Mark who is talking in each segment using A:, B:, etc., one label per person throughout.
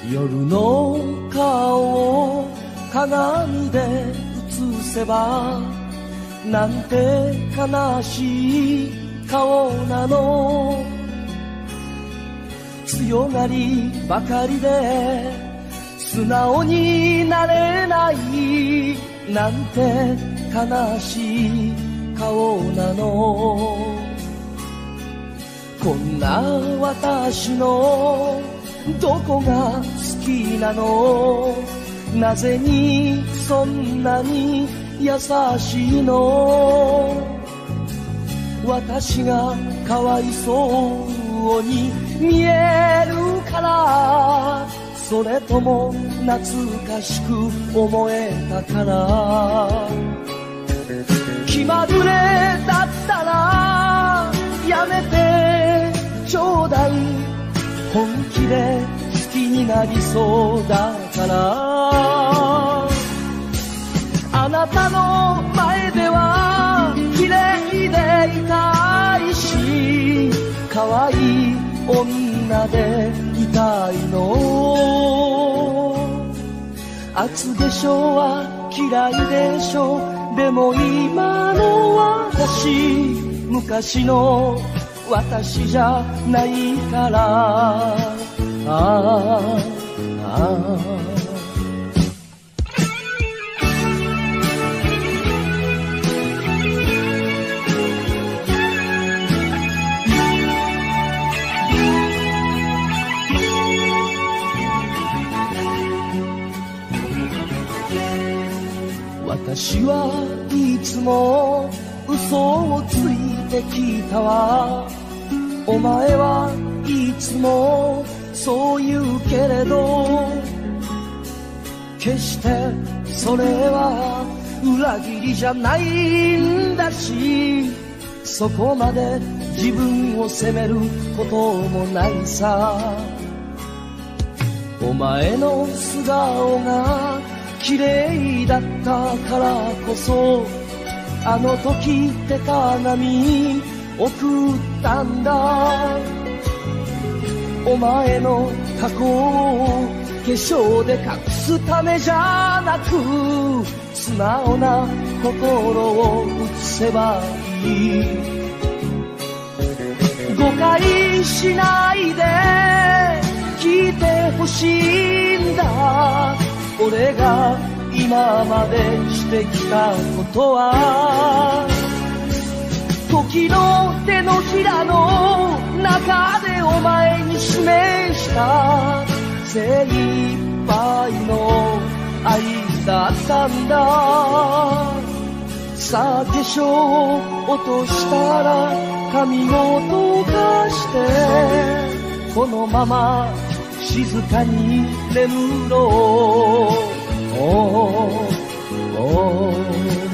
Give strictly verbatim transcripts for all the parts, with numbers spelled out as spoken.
A: 夜の顔を鏡で映せばなんて悲しい顔なの。強がりばかりで素直になれないなんて悲しい顔なの。こんな私のどこが好きなの。なぜにそんなに優しいの。私がかわいそうに見えるから、それとも懐かしく思えたから。気まぐれだったらやめてちょうだい。本気で好きになりそうだから。あなたの前では綺麗でいたいし、可愛い女でいたいの。厚化粧は嫌いでしょ。でも今の私、昔の私じゃないから。ああああ私はいつも嘘をついてきたわ。お前はいつもそう言うけれど、決してそれは裏切りじゃないんだし、そこまで自分を責めることもないさ。お前の素顔が綺麗だったからこそ、あの時手鏡送ったんだ。お前の過去を化粧で隠すためじゃなく、素直な心を映せばいい。誤解しないで聞いてほしいんだ。俺が今までしてきたことは、時の手のひらの中でお前に示した精一杯の愛だったんだ。さあ化粧落としたら髪を溶かして、このまま静かに眠ろう。おーおー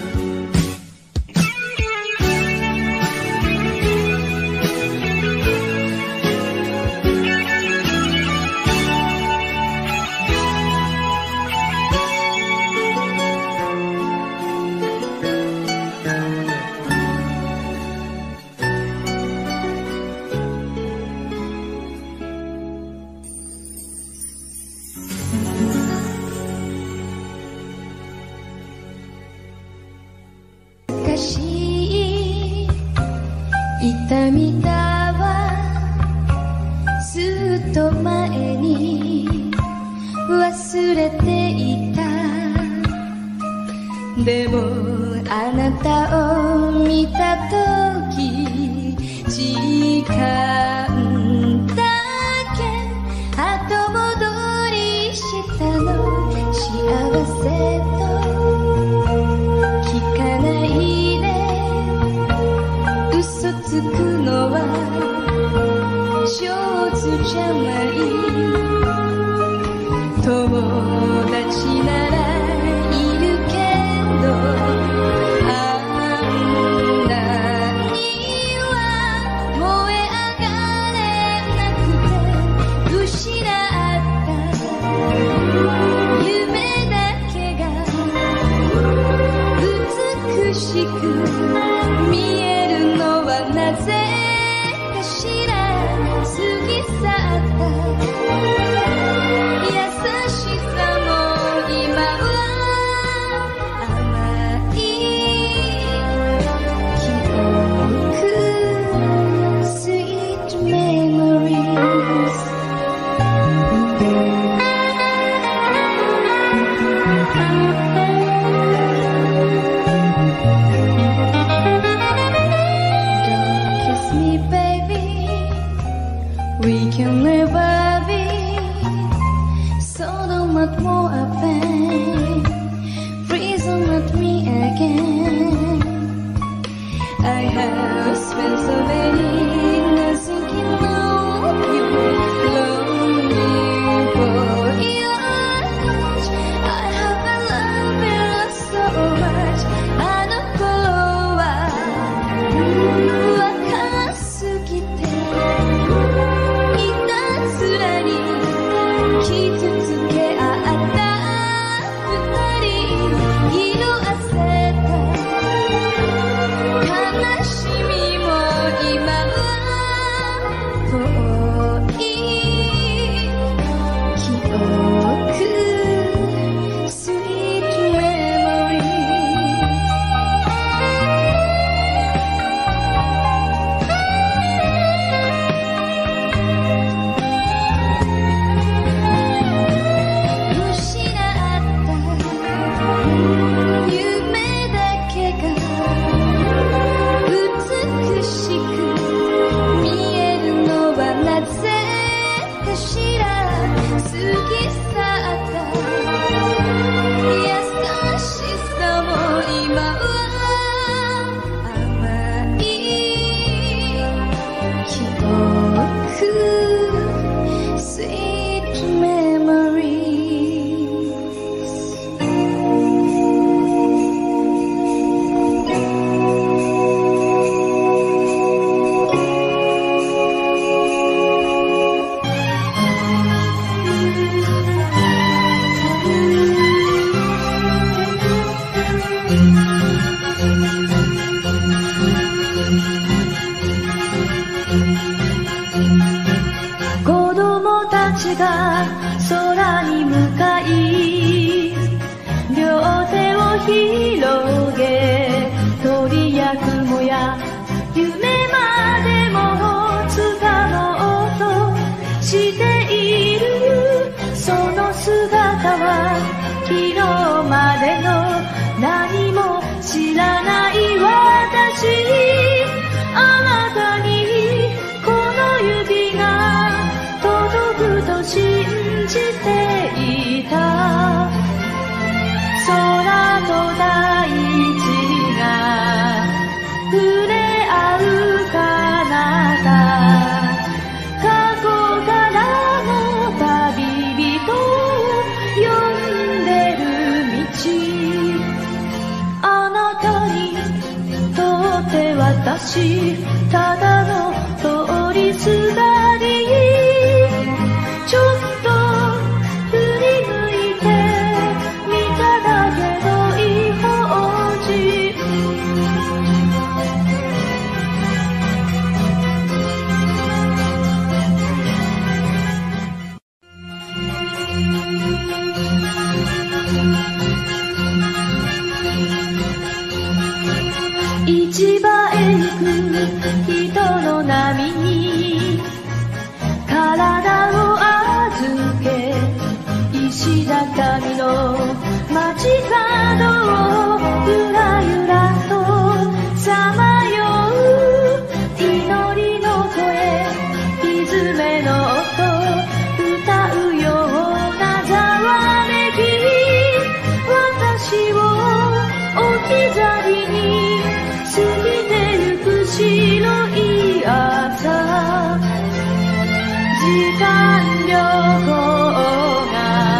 B: 痛みだわずっと前に忘れていた。でもあなたを見たとき時間だけ後戻りしたの。幸せと聞かないで嘘つくのは上手じゃない。友達ならいるけどあんなには燃え上がれなくて失った夢だけが美しく見えるのはなぜかしら。過ぎ去った子供たちが空に向かい両手を広げ鳥や雲や夢までもつかもうとしているその姿は昨日までの何も知らない私あなたにこの指が届くと信じていた空と大地が触れ合う彼方過去からの旅人を呼んでる道あなたにとって私ただの通りすがりちょっと振り向いて見ただけの異邦人市場へ行く人の波に体を預け石畳の街角をゆらゆらとさまよう祈りの声蹄の音歌うようなざわめき私を置き去りに過ぎてゆく白い朝時間旅行が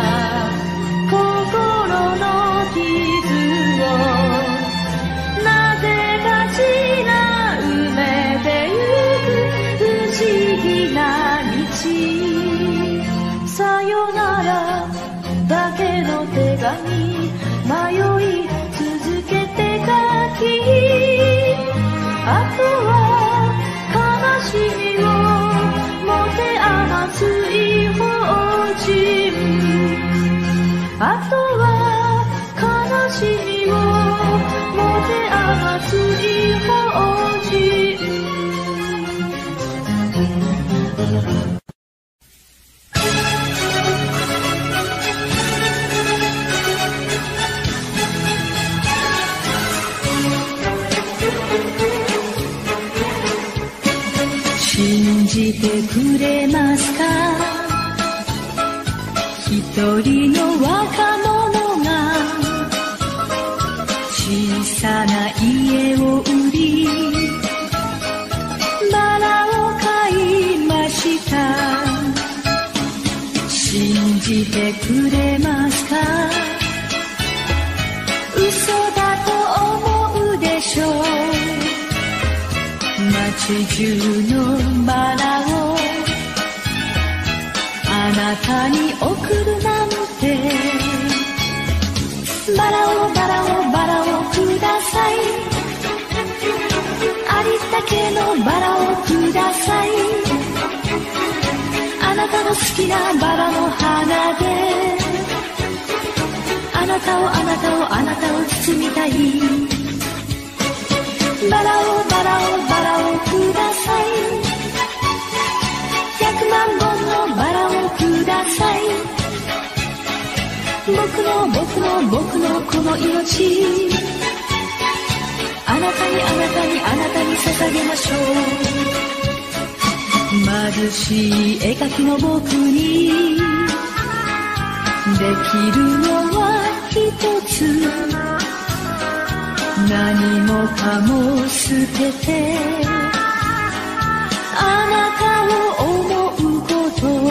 B: 心の傷をなぜかしら埋めてゆく不思議な道さよならだけの手紙迷い続けて書きあとは悲しみを持て余す異邦人あとは悲しみを持て余す異邦人信じてくれますか一人の若者が小さな家を売りバラを買いました信じてくれますか嘘だと思うでしょう街中のバラをあなたに贈るなんてバラをバラをバラをくださいありったけのバラをくださいあなたの好きなバラの花であなたをあなたをあなたを包みたいバラをバラをバラをください百万本のバラをください僕の僕の僕のこの命あなたにあなたにあなたに捧げましょう貧しい絵描きの僕にできるのは一つ何もかも捨ててあなたを思うこと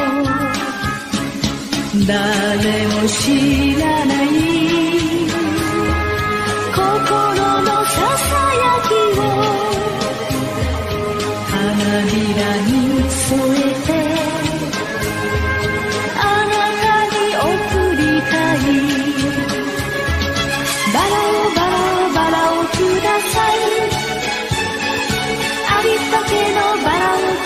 B: 誰も知らない心のささやきを花びらに添えてあなたに贈りたいバラをバラをバラをくださいありったけのバラを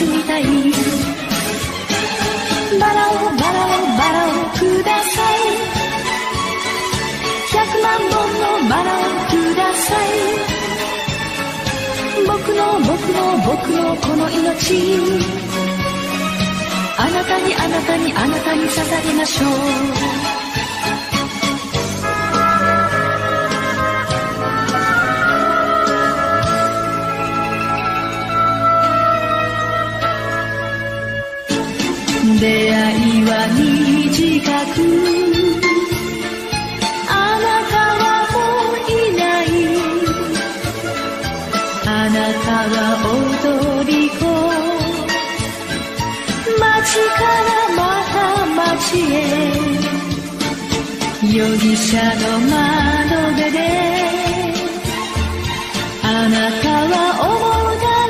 B: 住みたい。バラをバラをバラをください。百万本のバラをください。僕の僕の僕のこの命、あなたにあなたにあなたに捧げましょう。出会いは短く、あなたはもういない。あなたは踊り子、街からまた街へ。容疑者の窓辺であなたは思うだ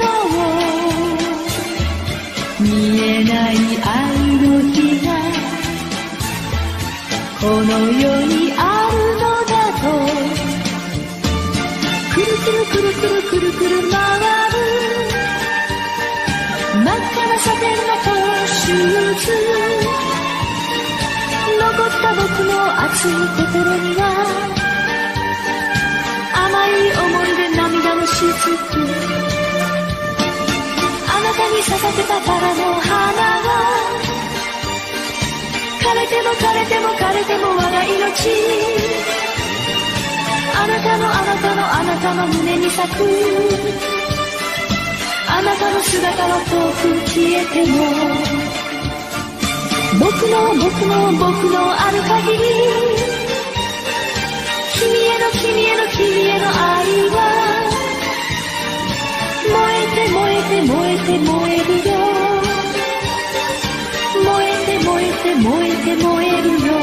B: ろう。見えない愛の日がこの世にあるのだと。くるくるくるくるくるくる回る真っ赤なサテンのトーシューズ。残った僕の熱い心には甘い思い出涙のしずく。あなたに捧げたバラの花は枯れても枯れても枯れても我が命。あなたのあなたのあなたの胸に咲く。あなたの姿は遠く消えても僕の僕の僕のある限り、君への君への君への愛は燃えて燃えて燃えて燃えるよ。燃えて燃えて燃えて燃えるよ。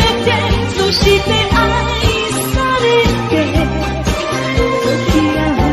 C: して愛されて時は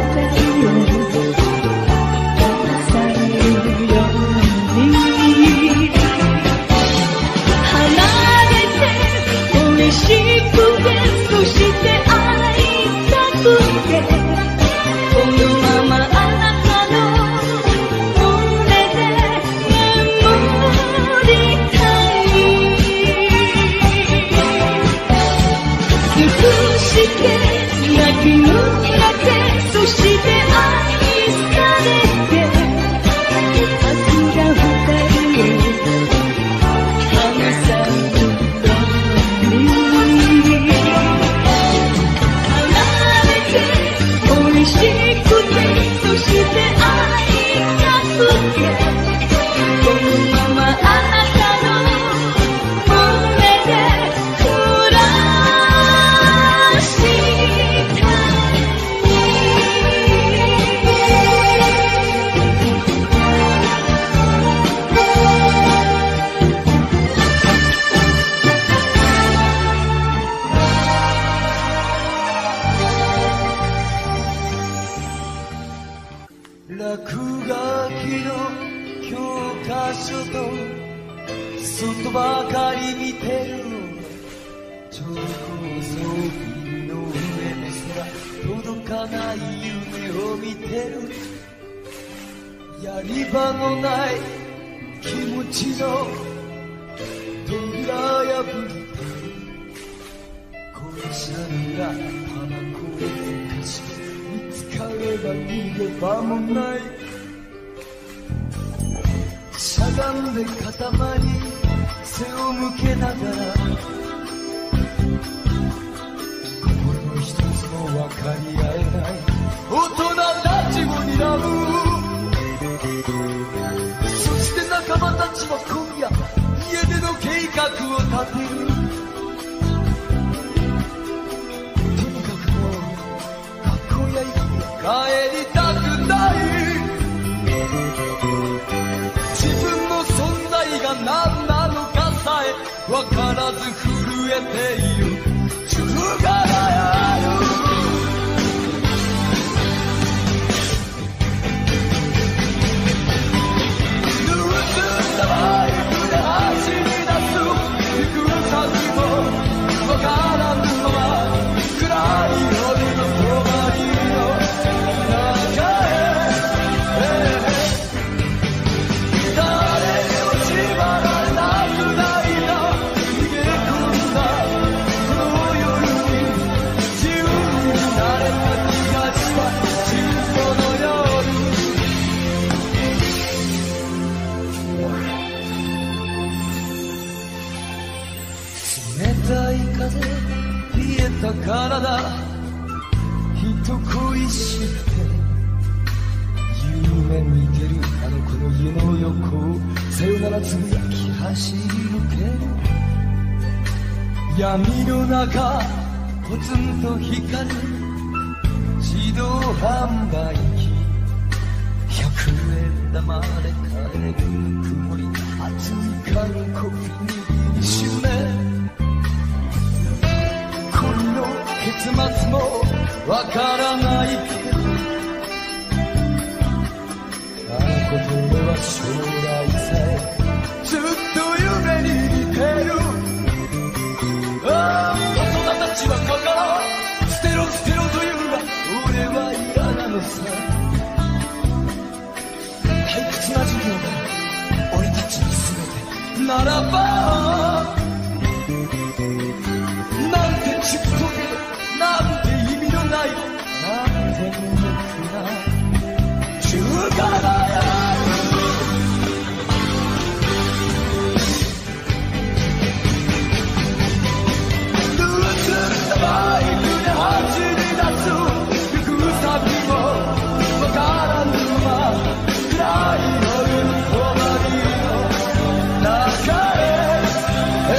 A: 「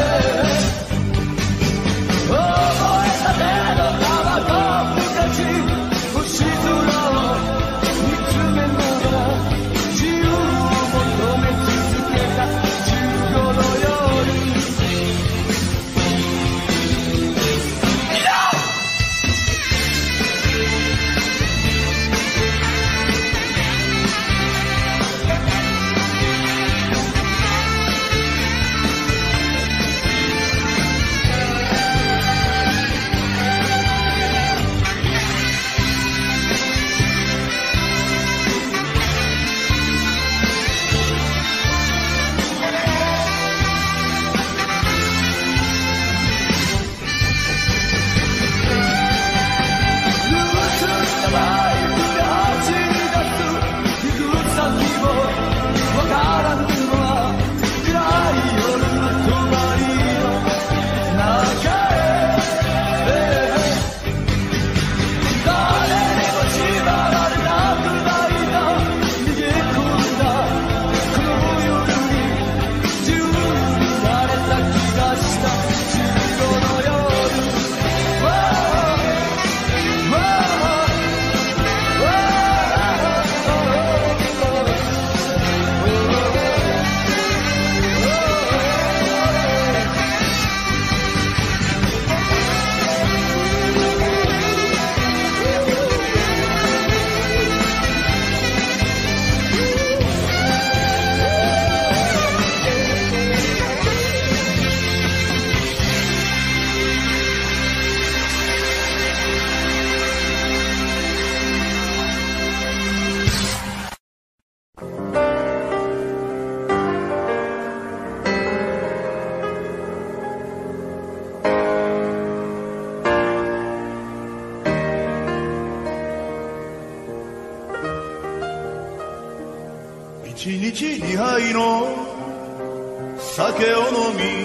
C: 一日二杯の酒を飲み、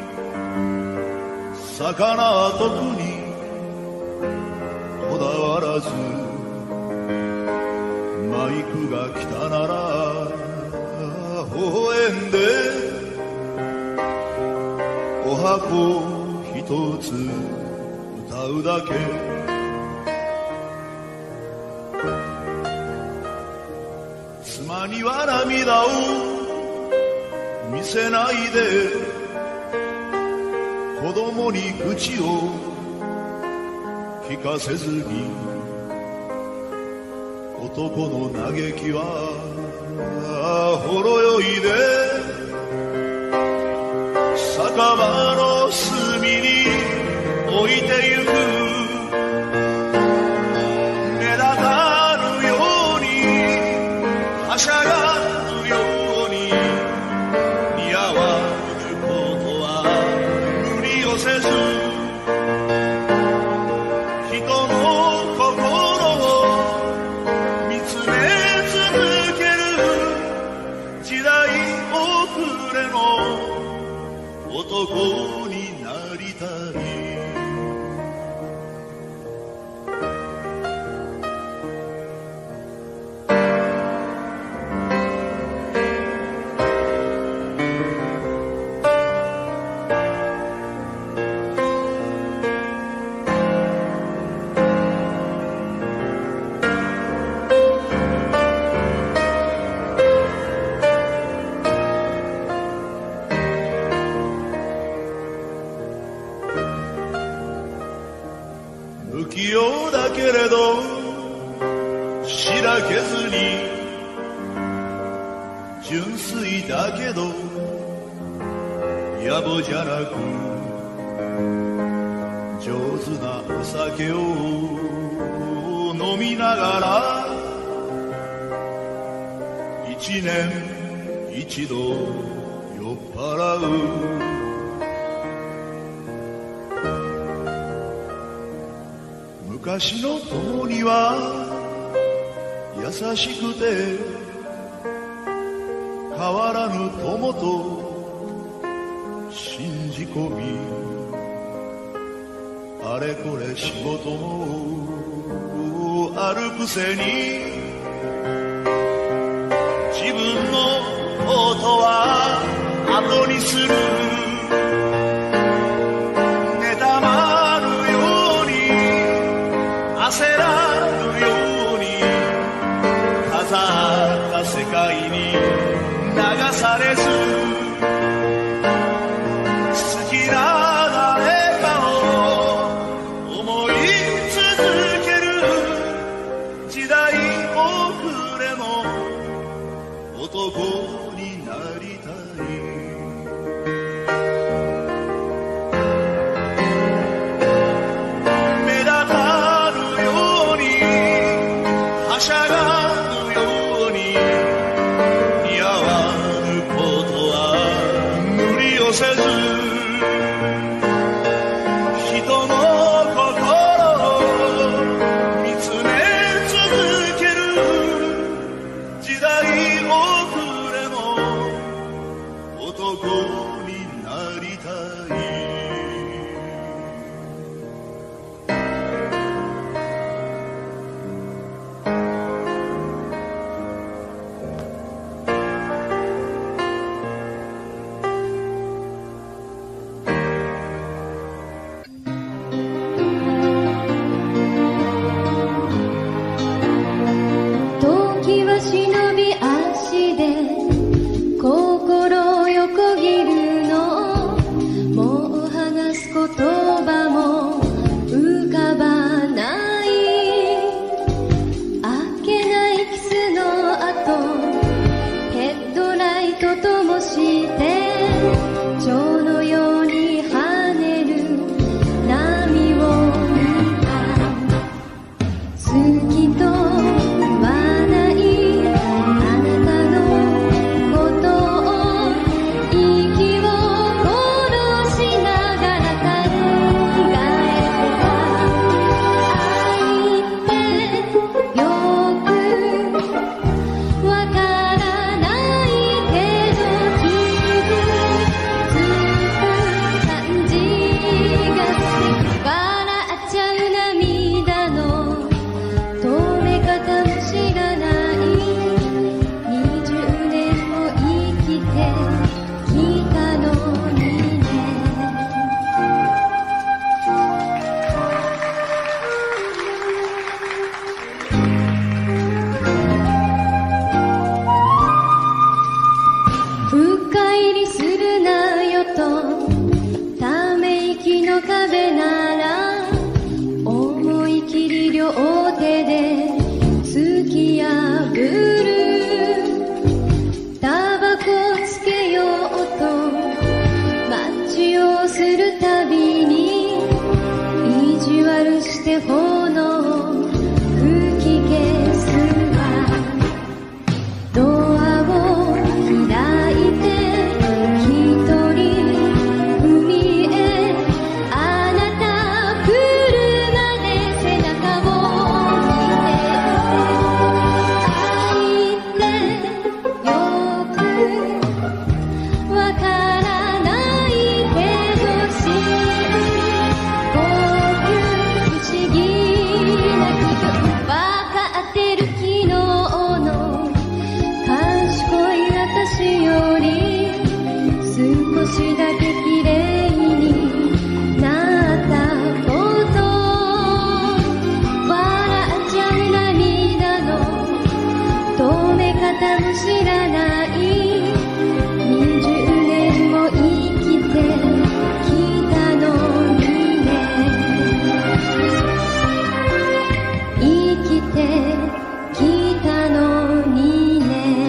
C: 魚は特にこだわらず、マイクが来たなら微笑んでお箱一つ歌うだけ。妻には涙を見せないで、子供に口を聞かせずに、男の嘆きはほろ酔いで酒場の隅に置いてゆく。目立たぬようにはしゃがぬように、似合わぬことは無理をせず、人の心を見つめ続ける時代遅れの男になりたい。不器用だけれどしらけずに、純粋だけど野暮じゃなく、上手なお酒を飲みながら、一年一度酔っ払う。昔の友には優しくて変わらぬ友と信じ込み、あれこれ仕事もあるくせに、自分のことは後にする。焦らぬように飾った世界に流されず、好きな誰かを思い続ける時代遅れの男になりたい。目立たぬよ
B: して炎を吹き消すわ。ドアを開いて一人海へ、あなた車で背中を見て、愛ってよくわからないけど知る。こういう不思議なことわかってる。昨日の賢い私より少しだけ綺麗になったこと、笑っちゃう涙の止め方も知らない。にじゅうねんも生きてきたのにね、生きてきたのにね。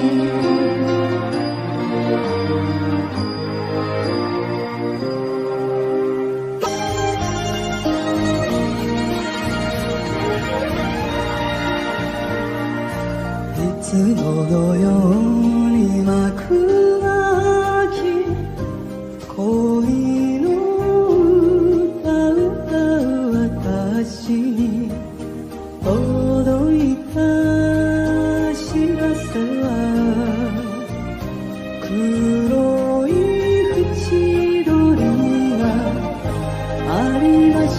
A: いつものように幕開き、恋の歌歌う私に届いた知らせは、黒い縁取りがありました。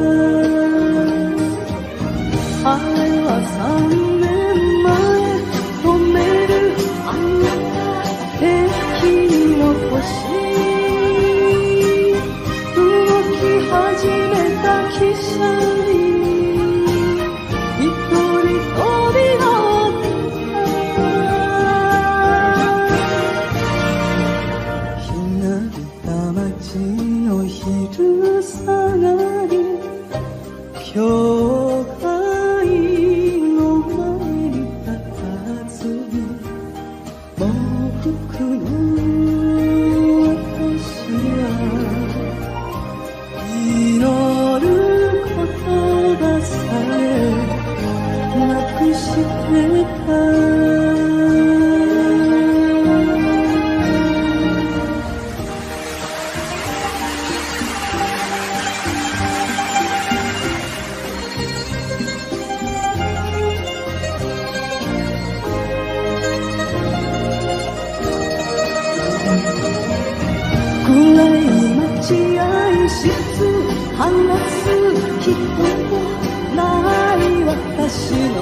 A: あれは三年前止めるあなた平均の星、動き始めた汽車に一人飛び乗った。ひなびた街の昼下がり、教会の前に佇み、喪服の私は祈る言葉さえなくしてた。暗い待合室話す人もない私の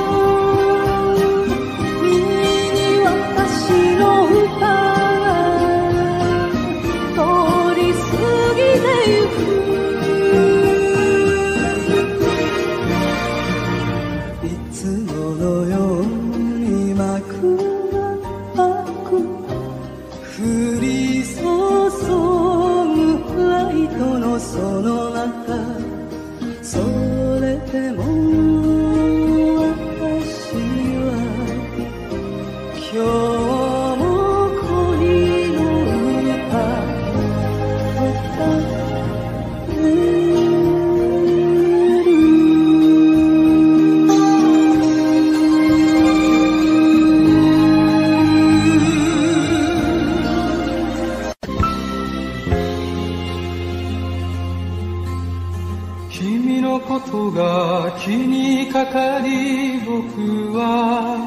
A: 耳に私の歌が通り過ぎてゆく。いつものように幕が開く、降り注ぐライトのその中、それでも私は今日も恋の歌歌ってる。
D: 君のことが気にかかり、僕は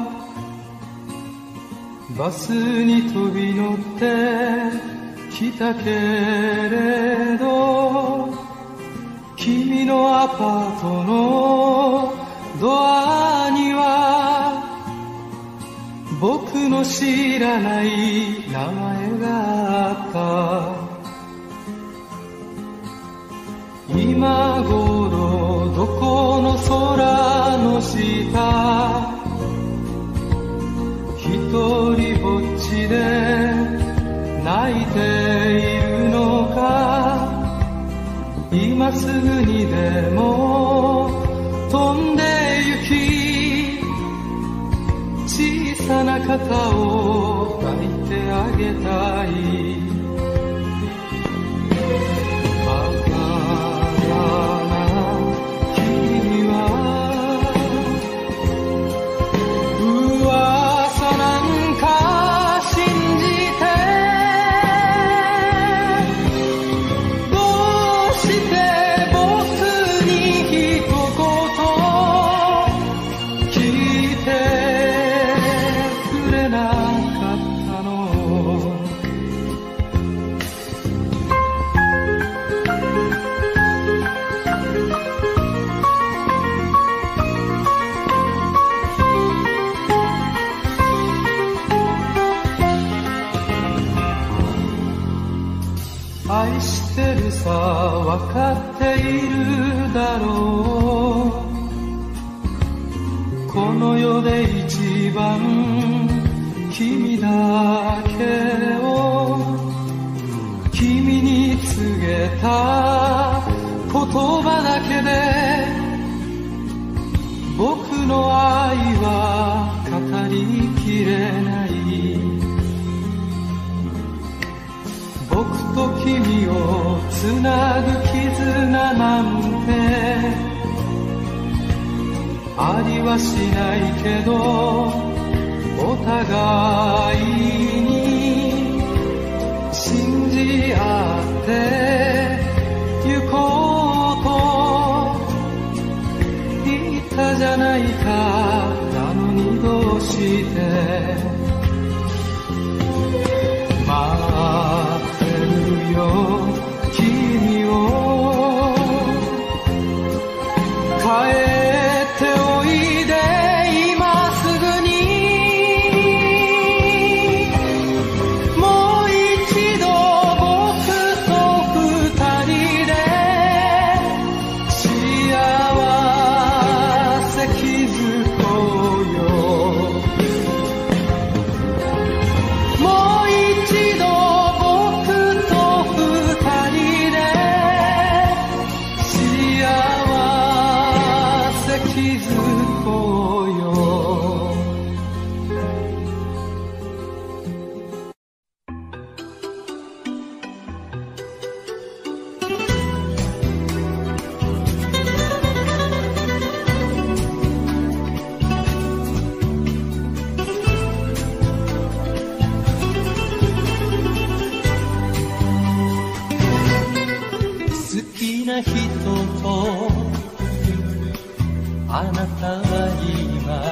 D: バスに飛び乗ってきたけれど、君のアパートのドアには僕の知らない名前があった。今頃どこの空の下、一人ぼっちで泣いているのか、今すぐにでも飛んで行き、小さな肩を抱いてあげたい。バカな分かっているだろう。この世で一番君だけを君に告げた言葉だけで僕の愛は語りきれない。僕と君をつなぐ絆なんてありはしないけど、お互いに信じ合って行こうと言ったじゃないか。なのにどうして待ってるよ君を。帰っておいで今すぐに。もう一度僕と二人で幸せ築こうよ。もう一度僕と二人で幸せ築こうよ。
A: 好きな人とあなたは今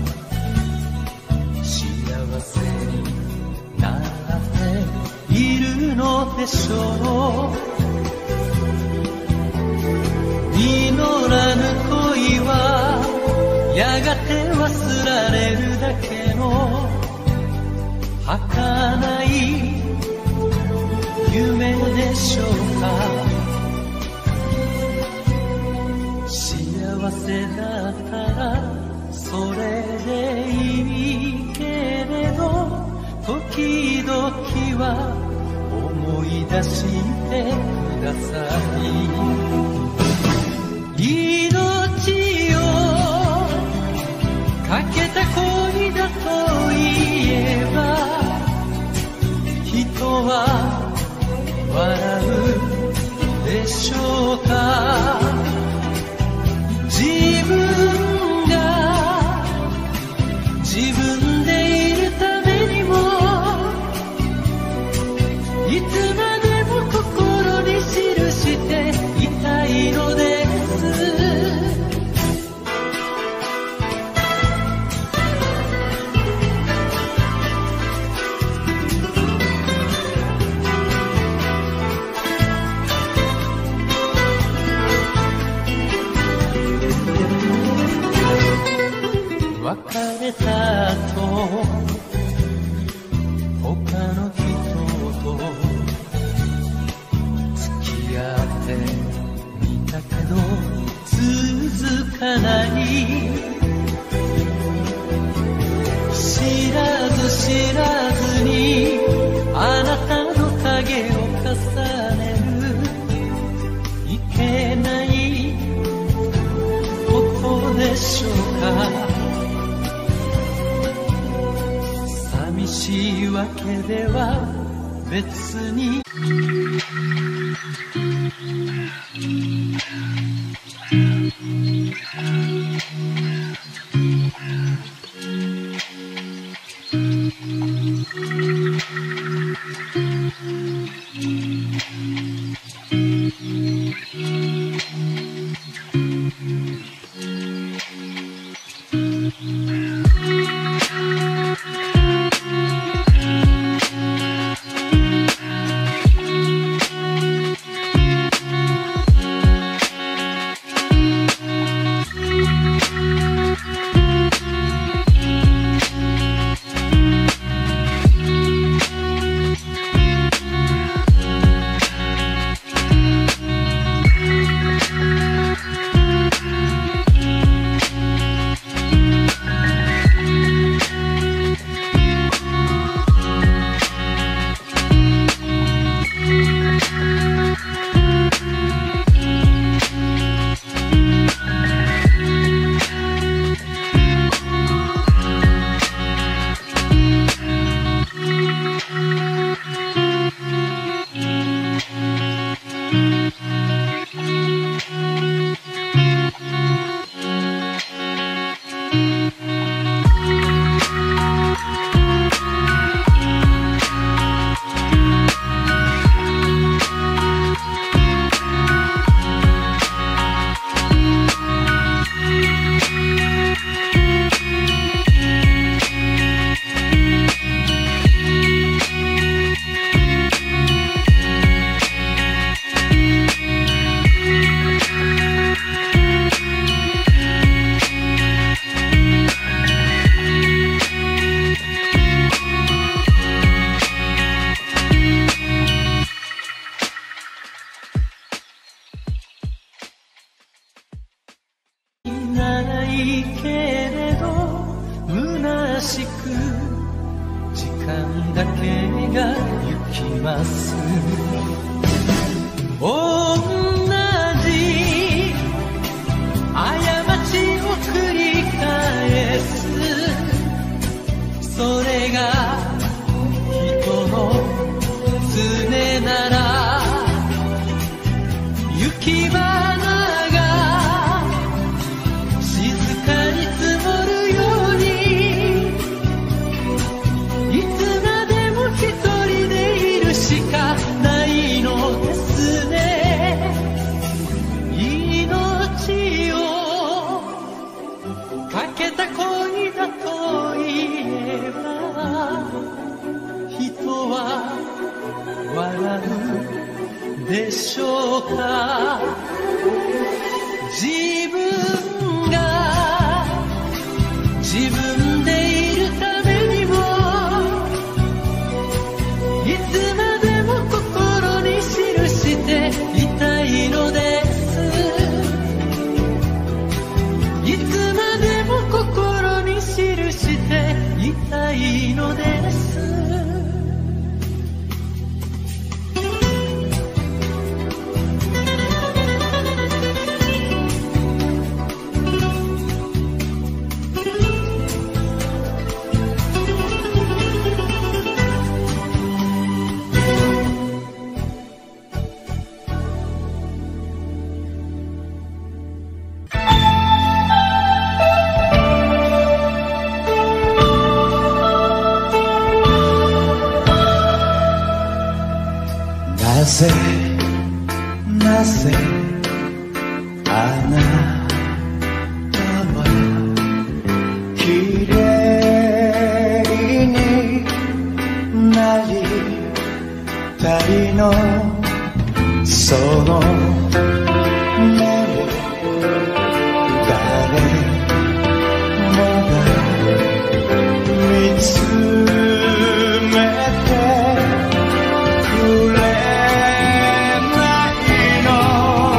A: 幸せになっているのでしょう。実らぬ恋はやがて忘られるだけの儚い夢でしょうか。幸せだったらそれでいいけれど、時々は思い出してください。命をかけた恋だと言えば人は笑うでしょうか。自分が自分でいるためにもいつまでも心に記していたいのです。別れた後他の人と付き合ってみたけど続かない。知らず知らずにあなたの影を重ねるいけないことでしょうか。寂しいわけでは別に
D: いけれど虚しく時間だけが行きます。同じ過ちを繰り返す、それが人の常なら、行き場でしょうか。自分が自分でいるためにも、いつまでも心に記していたいのです。いつまでも心に記していたいのです。
C: なぜなぜあなたはきれいになりたいの、その目を誰もが見つめてくれないの。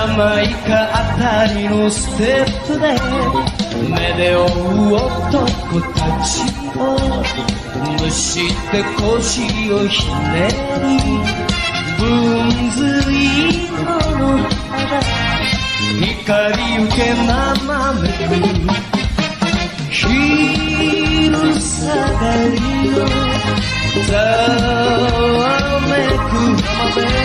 A: ャマイカあたりのステップで目で追う男たちをむしって腰をひねり分髄の肌光受け斜めく昼下がりのざわめく浜辺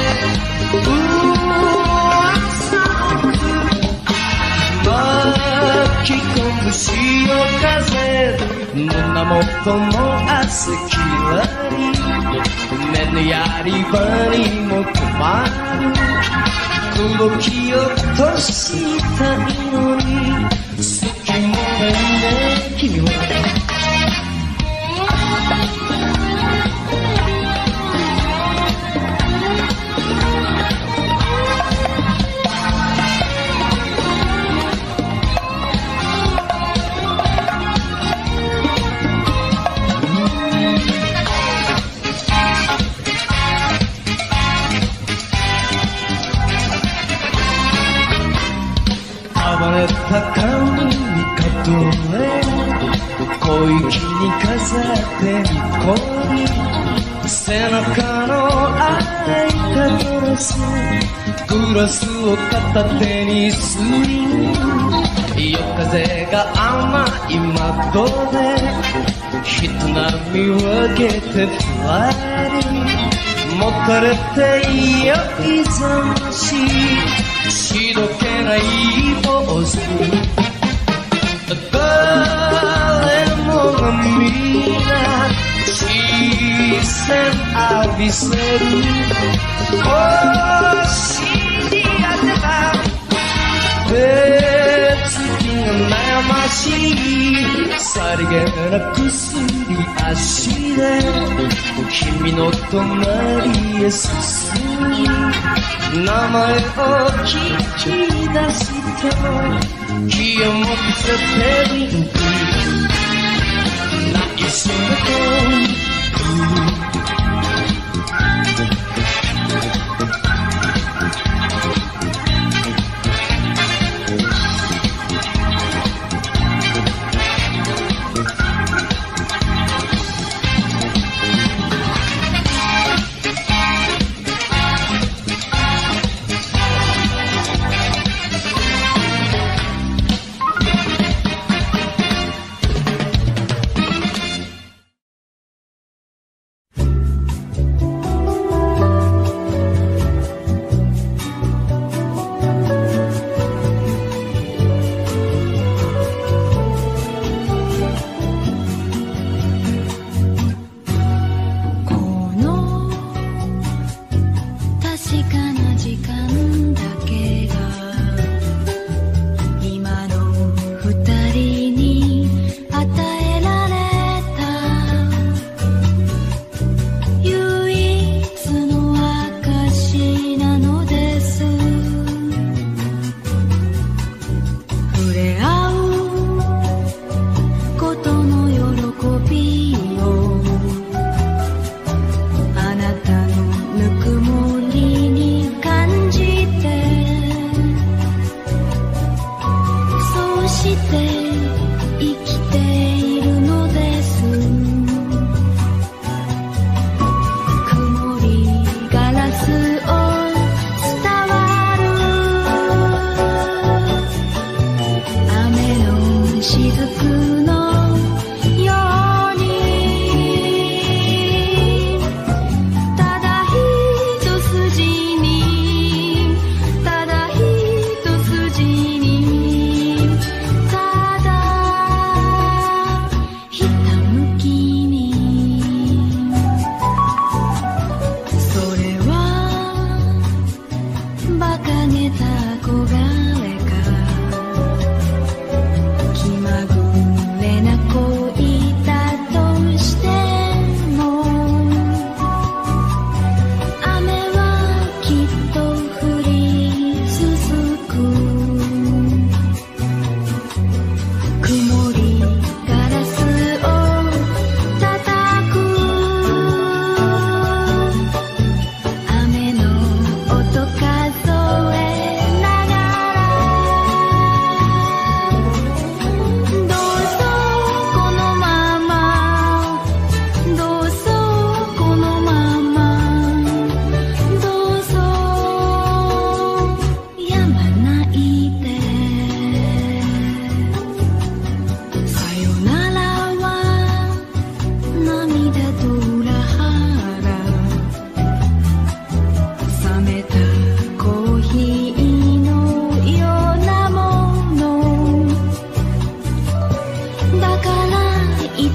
A: 巻き込む潮風胸元の汗きらり目のやり場にも止まる口説き落としたいのに好きもないね君は高海に数え小粋に飾ってにこり背中の開いたグラスグラスを片手にスイング夜風が甘い窓で人波分けてふわり持たれて酔いざましいしどけない坊主誰もが皆視線浴びせる星に当てた手つきが悩ましいさりげなくすり足で君の隣へ進む名前を聞き出しても気を持たせてリンク内緒の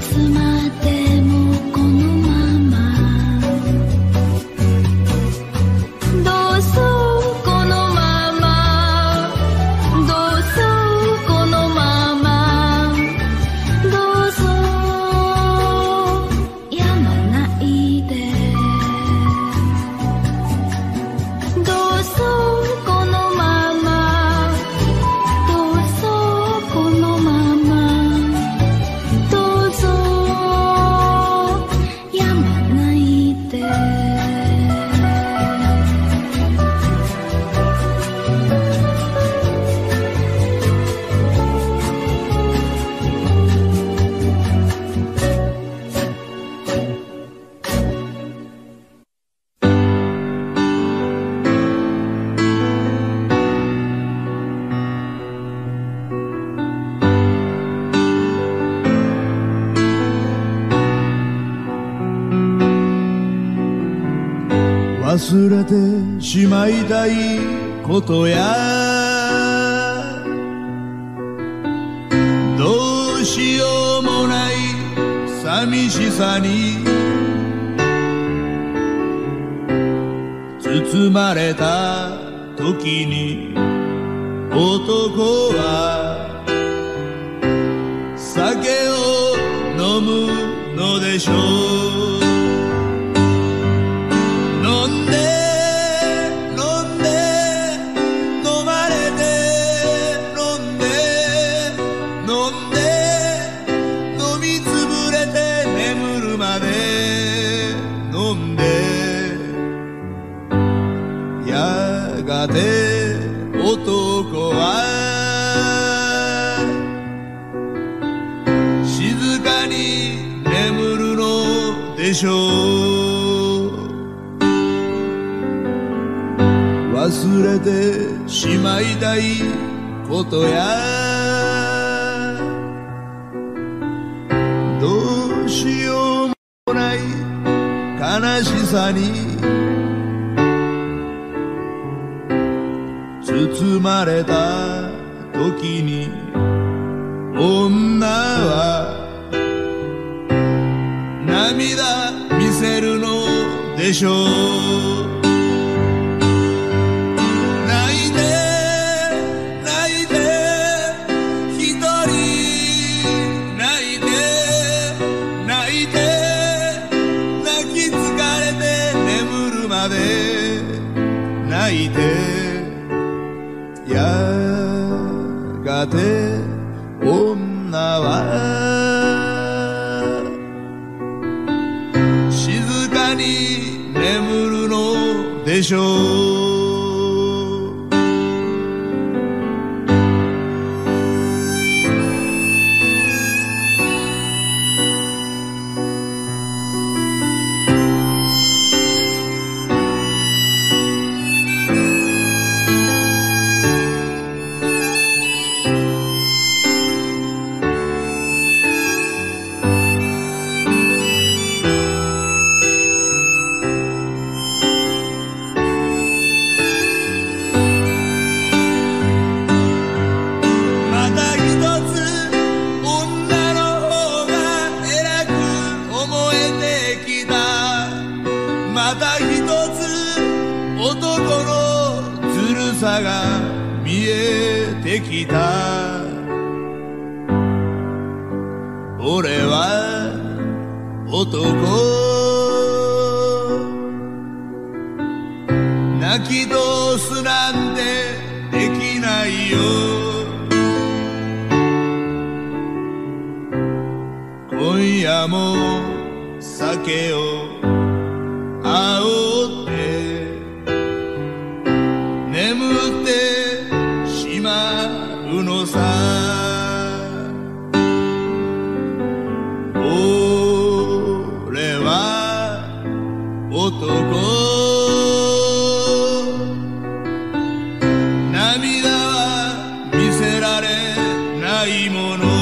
B: つまでもこのままどうぞこのままどうぞこのままどうぞやまないでどうぞこのままどうぞこのままどうぞやまないで
C: 忘れてしまいたいことやどうしようもない寂しさに包まれた時に男は酒を飲むのでしょう飲んで飲んで飲まれて飲んで飲んで飲みつぶれて眠るまで飲んでやがて男は静かに眠るのでしょう忘れてしまいたいことやどうしようもない悲しさに包まれた時に女は涙見せるのでしょう泣いて泣いて一人泣いて泣いて泣き疲れて眠るまで泣いてやがて女は静かに眠るのでしょうが見えてきた俺は男泣き通すなんてできないよ今夜も酒を煽って眠ってしまうのさ俺は男涙は見せられないもの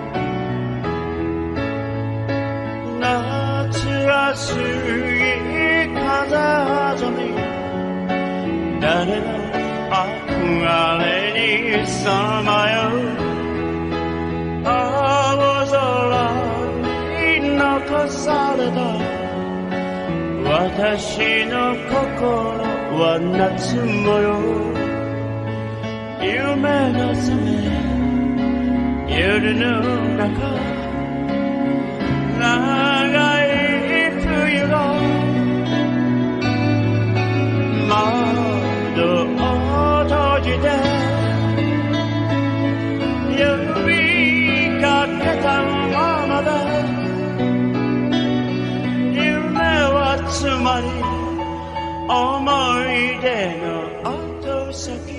E: 夏らしい
C: 誰の憧れにさまよう青空に残された私の心は夏模様夢の覚め夜の中長い冬が窓を閉じて呼びかけたままで夢はつまり思い出の後先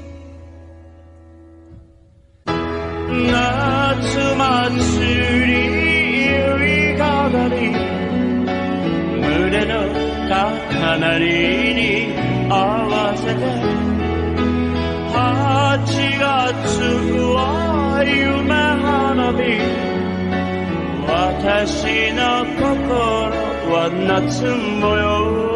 C: 夏祭りゆいかがり胸の高鳴りに合わせてはちがつは夢花火私の心は夏模様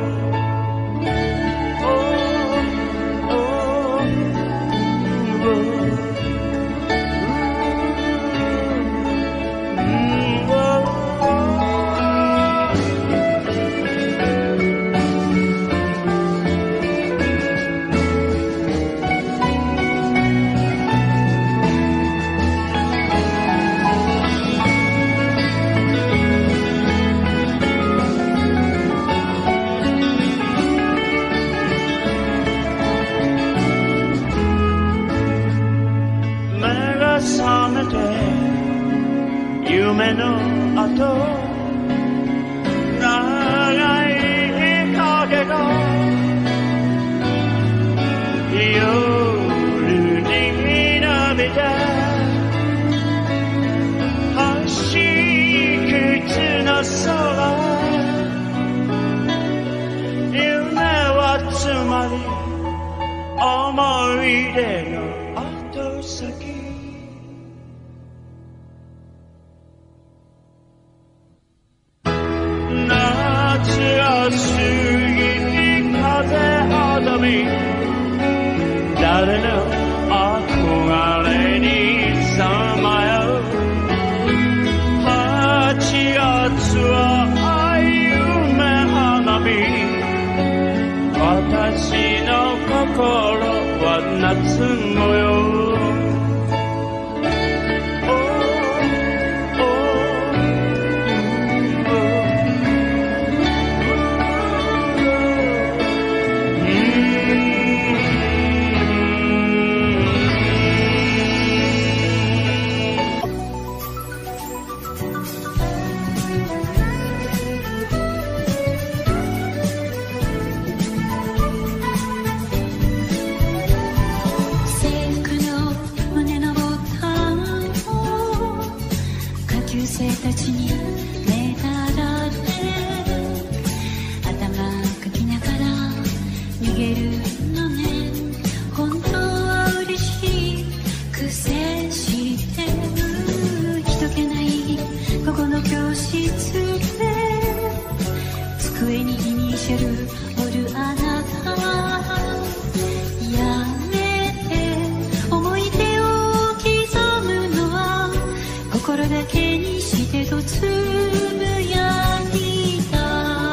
C: 夢の後長い影が夜に伸びて星屑の空夢はつまり思い出の後先過ぎ風あざみ誰の憧れにさまようはちがつは夢花火私の心は夏模様
B: たちに目たられ頭かきながら逃げるのね本当は嬉しい癖してる人気ないここの教室で机にイニシャル折るあなたやめて思い出を刻むのは心だけにとつぶやいた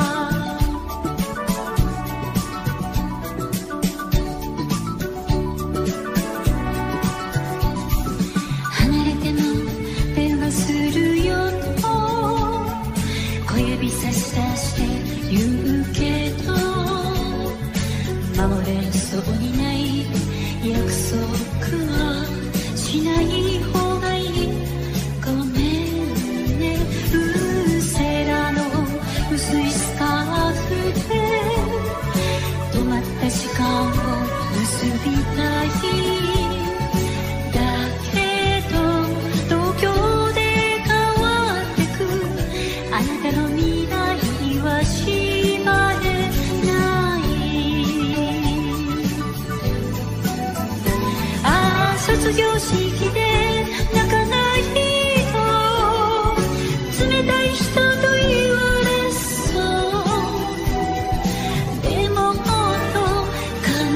B: 離れても電話するよと小指差し出して言うけど守れそうにない約束はしない方がいいごめん薄いスカーフで止まった時間を結びたいだけど東京で変わってくあなたの未来は縛れないああ卒業式で泣かないと冷たい人と言われでももっと悲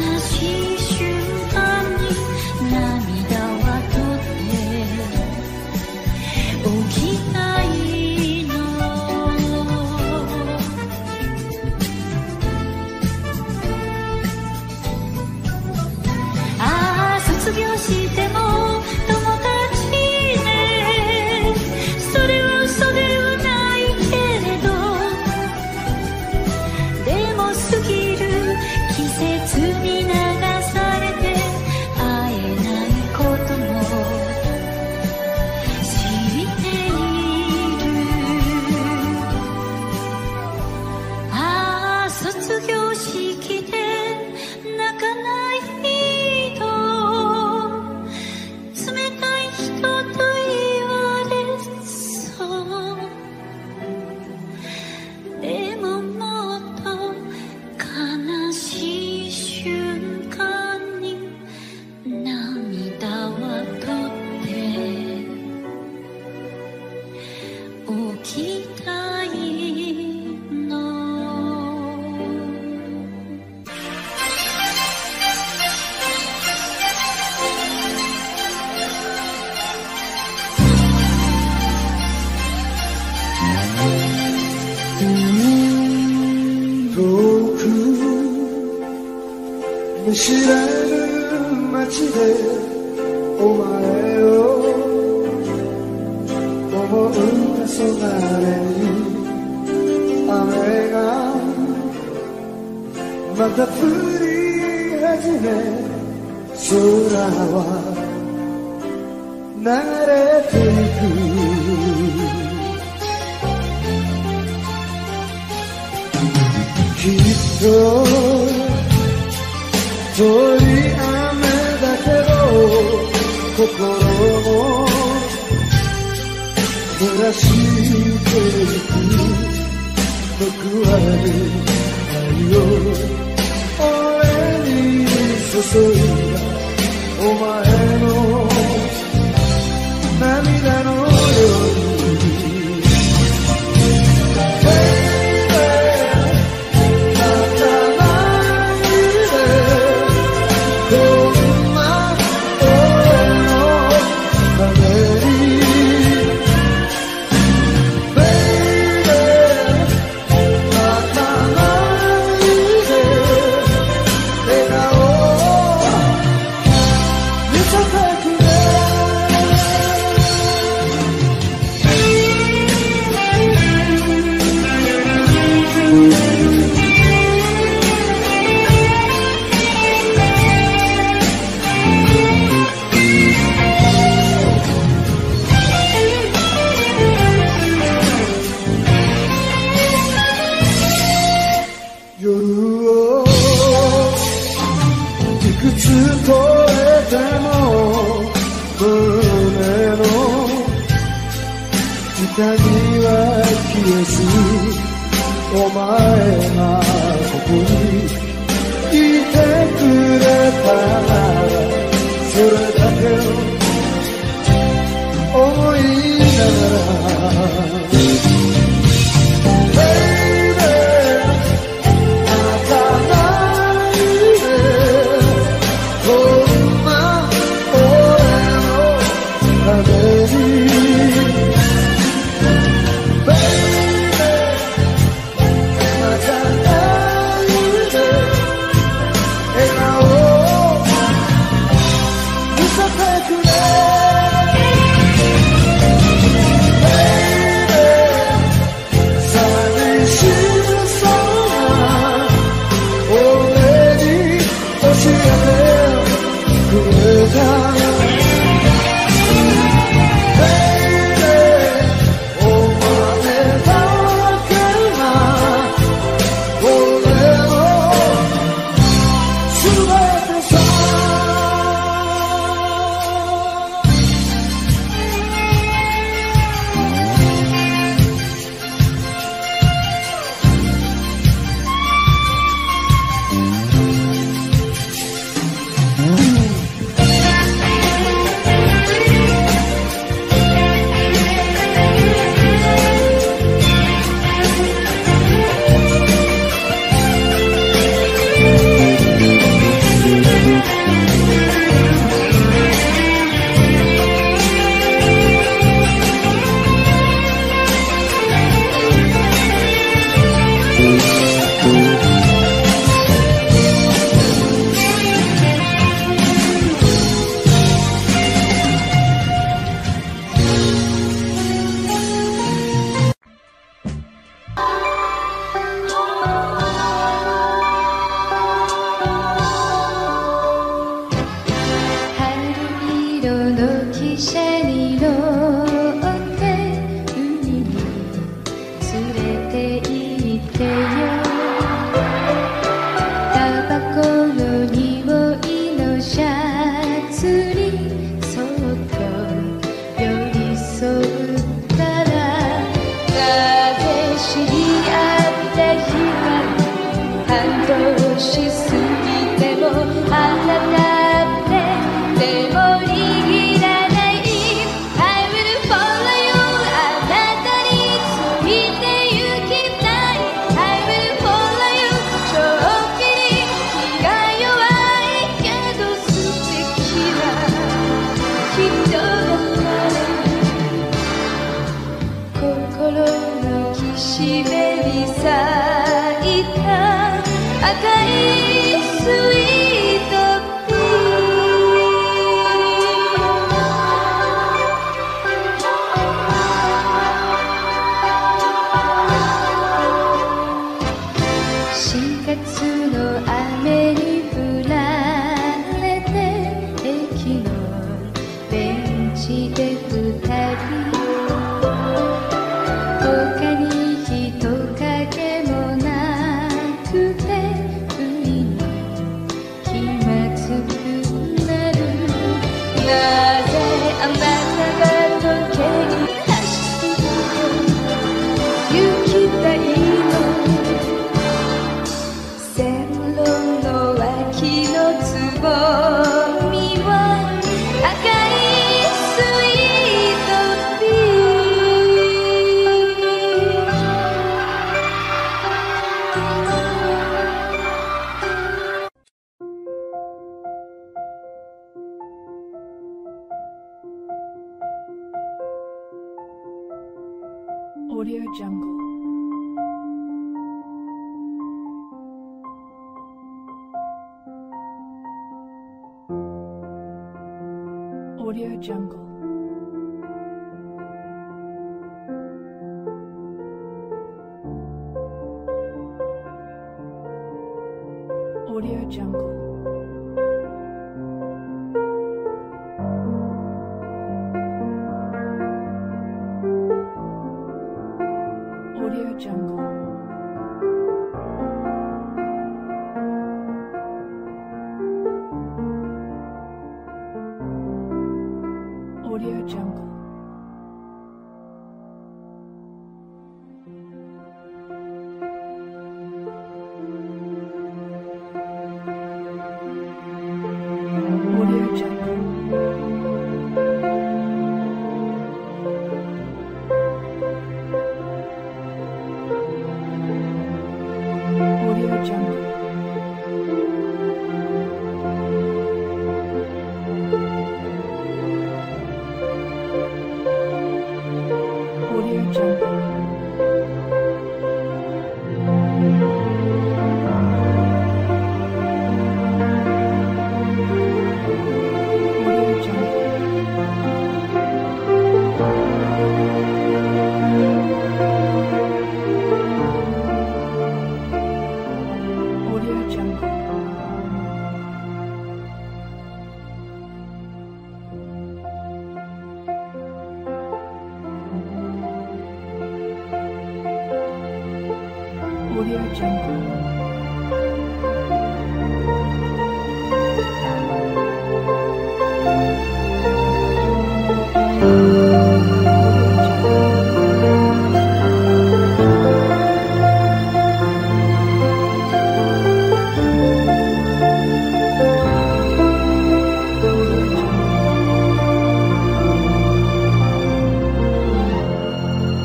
E: 見知らぬ街でお前を思う黄昏に雨がまた降り始め空は流れていくきっと遠い雨だけど心も照らしていく報われないよ俺に注いだお前の涙のように痛みは消えずお前がここにいてくれたならそれだけを思いながら
B: しすぎてもあなたって手も握らない I will follow you あなたについて行きたい I will follow you ちょっぴり気が弱いけど素敵な人だから心の岸辺に咲いた赤いスイートピー4月の雨に降られて駅のベンチで二人他に人影もなくて不意に気まずくなるなぜあなたが時計に走って行きたいの線路の脇のつぼみは赤いスイートピー
F: Audio Jungle. Audio Jungle. Audio Jungle. Audio Jungle. Audio Jungle. Audio Jungle. Audio Jungle. Audio Jungle. Audio Jungle. Audio Jungle. Audio Jungle.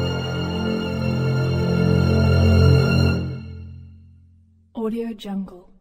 F: Audio Jungle.